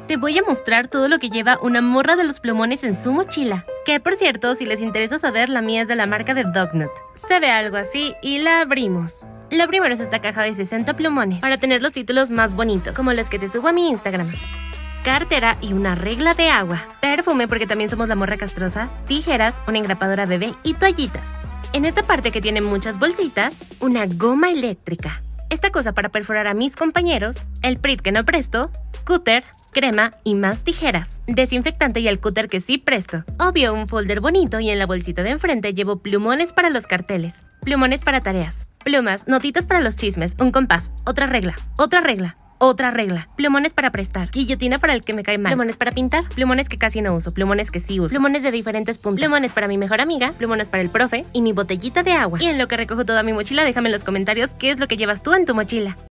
te voy a mostrar todo lo que lleva una morra de los plumones en su mochila. Que por cierto, si les interesa saber, la mía es de la marca de Dognut. Se ve algo así y la abrimos. Lo primero es esta caja de 60 plumones para tener los títulos más bonitos, como los que te subo a mi Instagram. Cartera y una regla de agua. Perfume porque también somos la morra castrosa. Tijeras, una engrapadora bebé y toallitas. En esta parte que tiene muchas bolsitas, una goma eléctrica. Esta cosa para perforar a mis compañeros, el Prit que no presto, cúter, crema y más tijeras, desinfectante y el cúter que sí presto. Obvio, un folder bonito y en la bolsita de enfrente llevo plumones para los carteles, plumones para tareas, plumas, notitas para los chismes, un compás, otra regla, plumones para prestar, guillotina para el que me cae mal, plumones para pintar, plumones que casi no uso, plumones que sí uso, plumones de diferentes puntos, plumones para mi mejor amiga, plumones para el profe y mi botellita de agua. Y en lo que recojo toda mi mochila, déjame en los comentarios qué es lo que llevas tú en tu mochila.